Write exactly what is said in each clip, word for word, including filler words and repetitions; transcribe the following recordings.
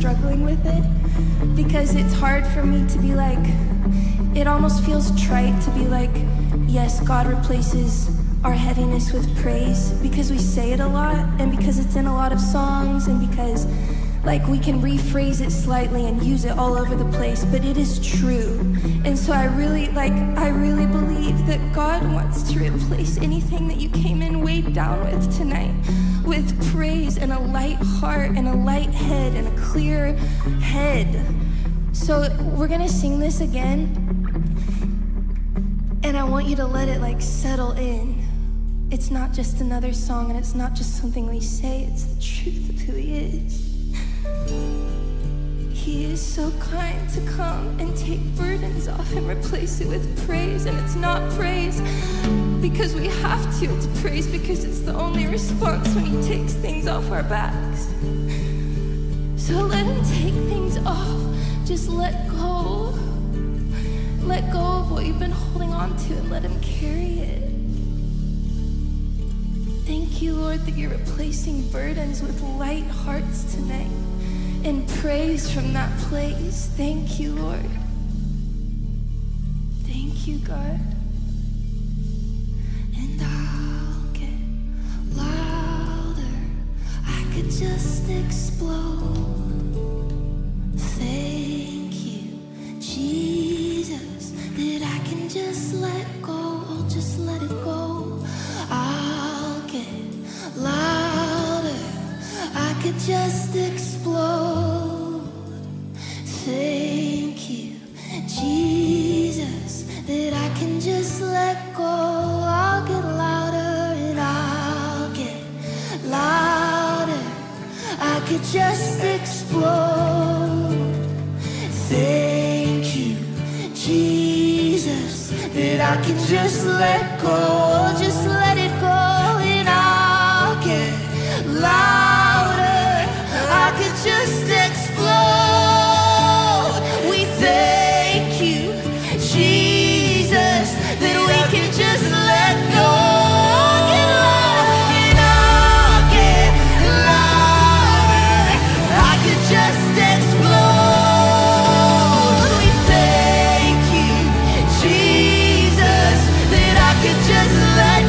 struggling with it, because it's hard for me to be like, it almost feels trite to be like, yes, God replaces our heaviness with praise, because we say it a lot, and because it's in a lot of songs, and because like we can rephrase it slightly and use it all over the place, but it is true. And so I really like I really believe that God wants to replace anything that you came in weighed down with tonight with praise and a light heart and a light head and a clear head. So we're gonna sing this again, and I want you to let it like settle in. It's not just another song, and it's not just something we say, it's the truth of who He is. He is so kind to come and take burdens off and replace it with praise. And it's not praise because we have to, it's praise because it's the only response when He takes things off our backs. So let Him take things off. Just let go. Let go of what you've been holding on to and let Him carry it. Thank you, Lord, that you're replacing burdens with light hearts tonight. And praise from that place. Thank you, Lord. Thank you, God. And I'll get louder. I could just explode. Thank you, Jesus, that I can just let go. I'll just let it go. I'll get louder. I could just explode. Thank you, Jesus, that I can just let go. I'll get louder and I'll get louder. I could just explode. Thank you, Jesus, that I can just let go. Just let it go and I'll get louder. I could just explode. We thank you, Jesus, that we can just let go. Get louder and I'll get louder. I could just explode. We thank you, Jesus, that I could just let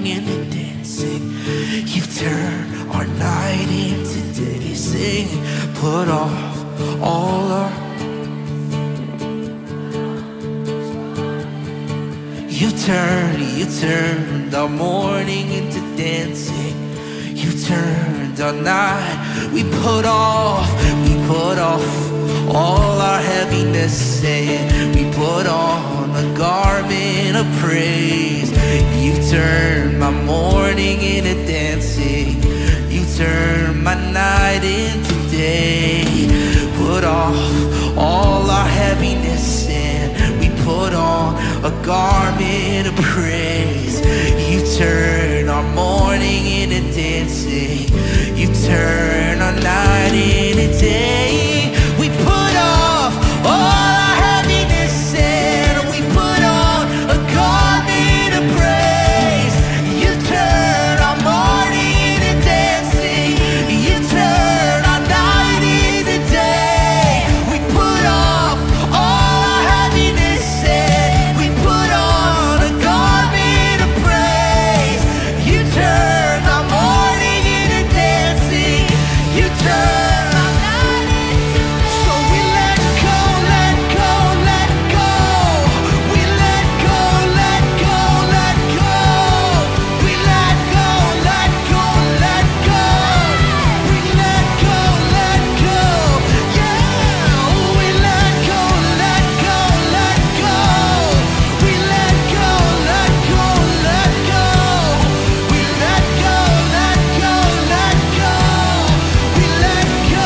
morning into dancing. You turn our night into day. Sing, put off all our. You turned, you turned our morning into dancing. You turned our night. We put off, we put off all our heaviness, and we put on a garment of praise. You turned my morning into dancing. You turned my night into day. Put off all our heaviness, and we put on a garment of praise. You turn our morning into dancing. You turn our night into day. We put off all our heaviness and we put on a garment of praise. You turn our morning into dancing. You turn our night into day. We put off all our heaviness and we put on a garment of praise. You turn our morning into dancing. You turn our night into day. So we let go, let go, let go. We let go, let go, let go. We let go, let go, let go. We let go, let go. Yeah, we let go, let go, let go. We let go, let go, let go. We let go, let go, let go. We let go.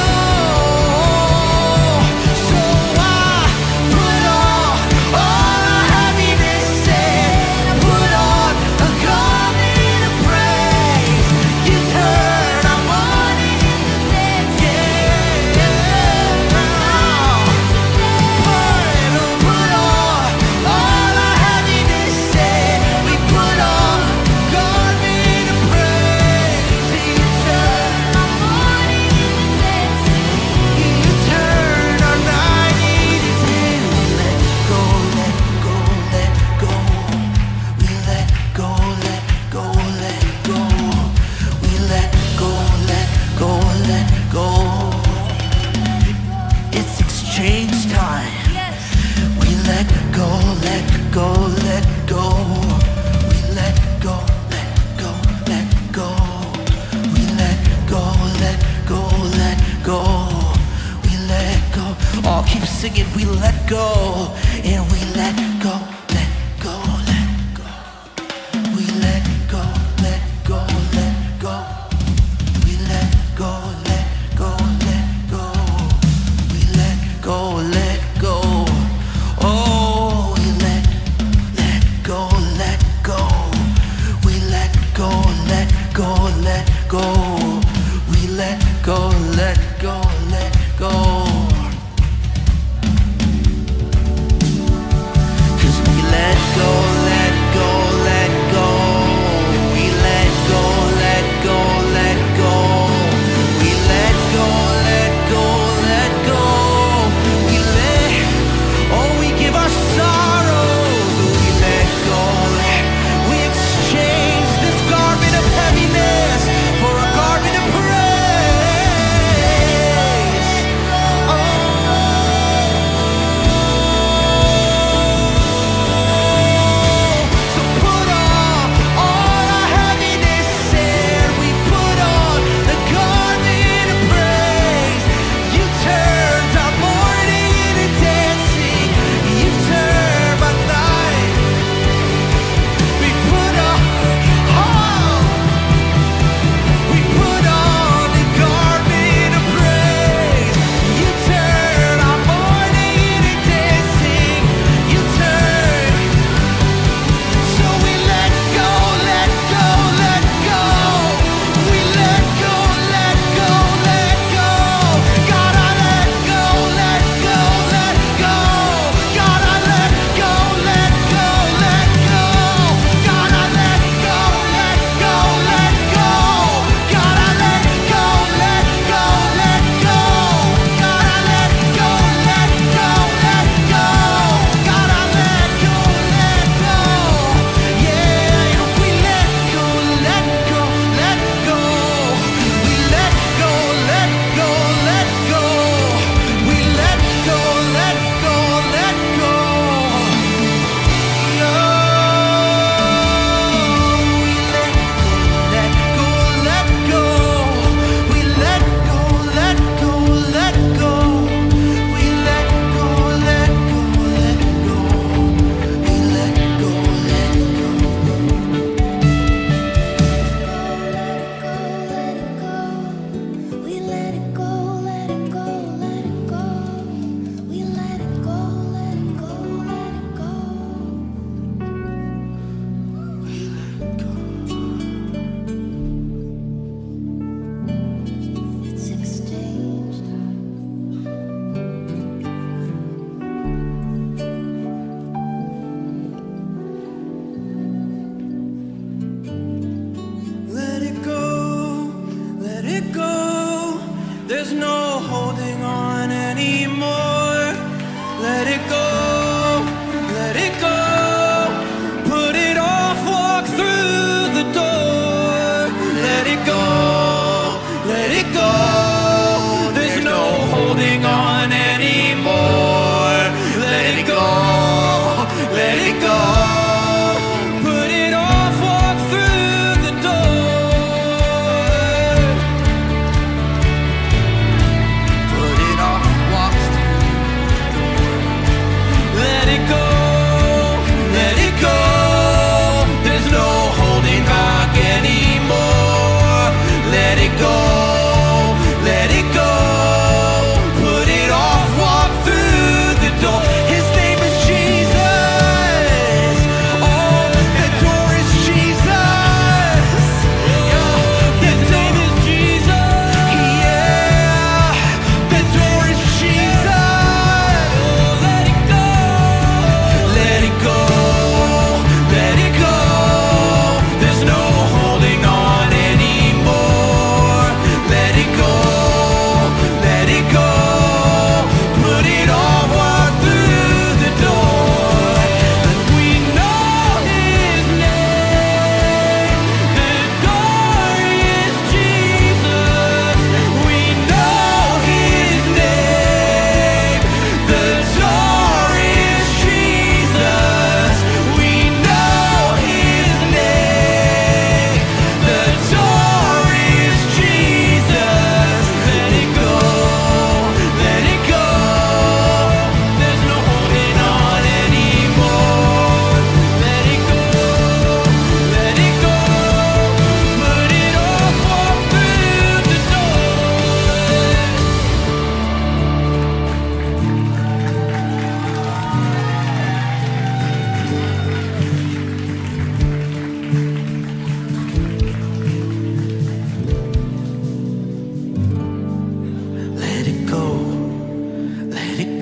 So I put on all our heaviness and put on a garment of praise. You turn our morning into dancing. Yeah, put on all our heaviness and we put on a garment of praise. You turn our morning into dancing. You turn our night into day. Let go, let go, let go. We let go, let go, let go. We let go, let go, let go. It's exchange time. We let go, let go, let go. We let go, let go, let go. We let go, let go, let go. We let go. Oh, keep singing. We let go, and we let go, let go, let go. We let go, let go, let go. We let go, let go, let go. We let go, let go. Oh, we let, let go, let go. We let go, let go, let go. We let go, let go, let go. 'Cause